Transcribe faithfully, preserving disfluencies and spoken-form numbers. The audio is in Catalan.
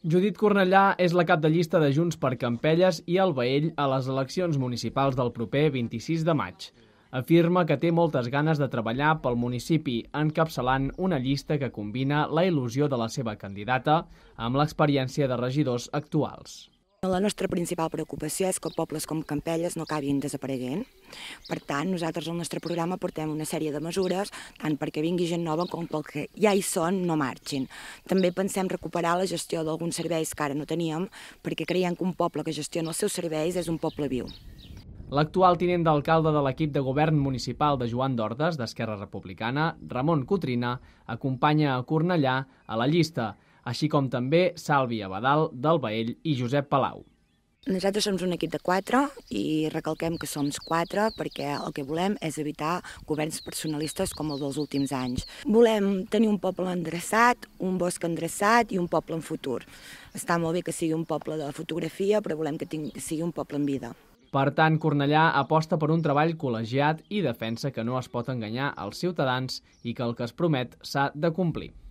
Judit Cornellà és la cap de llista de Junts per Campelles i el Baell a les eleccions municipals del proper vint-i-sis de maig. Afirma que té moltes ganes de treballar pel municipi, encapçalant una llista que combina la il·lusió de la seva candidata amb l'experiència de regidors actuals. La nostra principal preocupació és que pobles com Campelles no acabin desapareguent. Per tant, nosaltres al nostre programa portem una sèrie de mesures, tant perquè vingui gent nova com pel que ja hi són no marxin. També pensem recuperar la gestió d'alguns serveis que ara no teníem, perquè creiem que un poble que gestiona els seus serveis és un poble viu. L'actual tinent d'alcalde de l'equip de govern municipal de Joan d'Hortes, d'Esquerra Republicana, Ramon Cotrina, acompanya a Cornellà a la llista, així com també Salvi Abadal, del Baell, i Josep Palau. Nosaltres som un equip de quatre i recalquem que som quatre perquè el que volem és evitar governs personalistes com el dels últims anys. Volem tenir un poble endreçat, un bosc endreçat i un poble en futur. Està molt bé que sigui un poble de fotografia, però volem que tingui, que sigui un poble en vida. Per tant, Cornellà aposta per un treball col·legiat i defensa que no es pot enganyar als ciutadans i que el que es promet s'ha de complir.